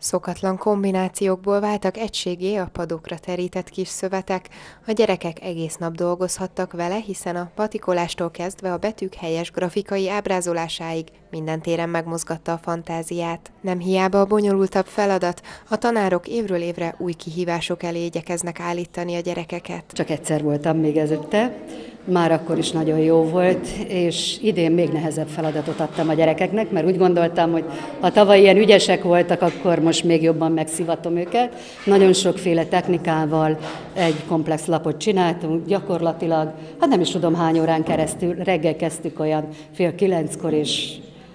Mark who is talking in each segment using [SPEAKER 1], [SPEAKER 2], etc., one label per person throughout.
[SPEAKER 1] Szokatlan kombinációkból váltak egységé a padokra terített kis szövetek, a gyerekek egész nap dolgozhattak vele, hiszen a patikolástól kezdve a betűk helyes grafikai ábrázolásáig minden téren megmozgatta a fantáziát. Nem hiába a bonyolultabb feladat, a tanárok évről évre új kihívások elé igyekeznek állítani a gyerekeket.
[SPEAKER 2] Csak egyszer voltam még ezütte, már akkor is nagyon jó volt, és idén még nehezebb feladatot adtam a gyerekeknek, mert úgy gondoltam, hogy ha tavaly ilyen ügyesek voltak, akkor most még jobban megszivatom őket. Nagyon sokféle technikával egy komplex lapot csináltunk, gyakorlatilag, hát nem is tudom hány órán keresztül, reggel kezdtük olyan 8:30-kor, és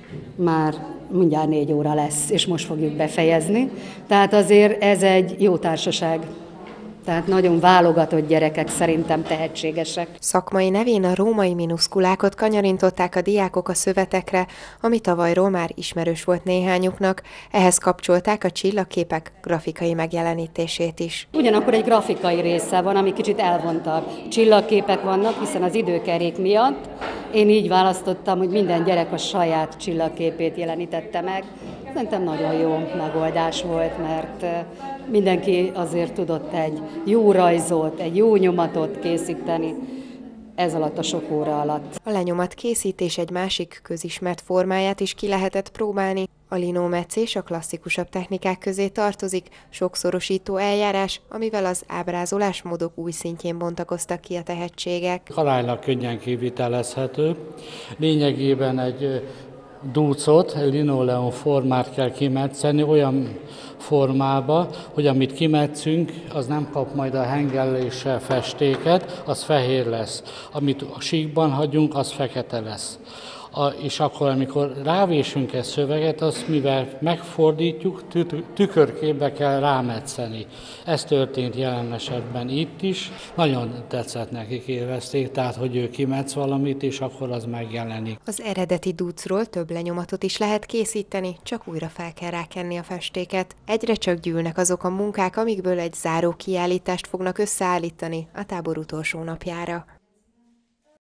[SPEAKER 2] már mindjárt 4 óra lesz, és most fogjuk befejezni. Tehát azért ez egy jó társaság. Tehát nagyon válogatott gyerekek, szerintem tehetségesek.
[SPEAKER 1] Szakmai nevén a római minuszkulákot kanyarintották a diákok a szövetekre, ami tavalyról már ismerős volt néhányuknak, ehhez kapcsolták a csillagképek grafikai megjelenítését is.
[SPEAKER 2] Ugyanakkor egy grafikai része van, ami kicsit elvontabb. Csillagképek vannak, hiszen az időkerék miatt én így választottam, hogy minden gyerek a saját csillagképét jelenítette meg. Szerintem nagyon jó megoldás volt, mert mindenki azért tudott egy jó rajzot, egy jó nyomatot készíteni ez alatt a sok óra alatt.
[SPEAKER 1] A lenyomatkészítés egy másik közismert formáját is ki lehetett próbálni. A linómetszés a klasszikusabb technikák közé tartozik, sokszorosító eljárás, amivel az ábrázolásmódok új szintjén bontakoztak ki a tehetségek.
[SPEAKER 3] Aránylag könnyen kivitelezhető. Lényegében egy dúcot, linoleum formát kell kimetszeni olyan formába, hogy amit kimetszünk, az nem kap majd a hengelléssel festéket, az fehér lesz. Amit a síkban hagyunk, az fekete lesz. És akkor, amikor rávésünk egy szöveget, azt mivel megfordítjuk, tükörképbe kell rámetszeni. Ez történt jelen esetben itt is. Nagyon tetszett nekik, élvezték, tehát hogy ő kimetsz valamit, és akkor az megjelenik.
[SPEAKER 1] Az eredeti dúcról több lenyomatot is lehet készíteni, csak újra fel kell rákenni a festéket. Egyre csak gyűlnek azok a munkák, amikből egy záró kiállítást fognak összeállítani a tábor utolsó napjára.